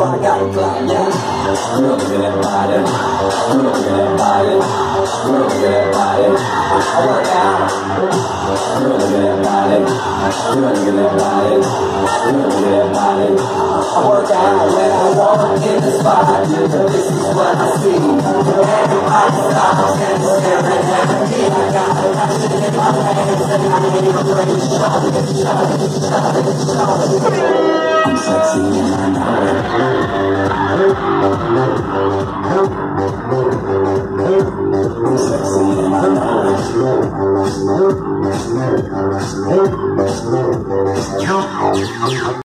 I got a plan, yeah. Look at that body, look at that body, look at that body. I work out. Look at that body, look at that body, look at that body. I work out when I walk in the spot. This is what I see. Everybody stops and staring at me. I got the passion in my hands and I need a great shot. I'm sexy and I know it. I'm sexy and I know it.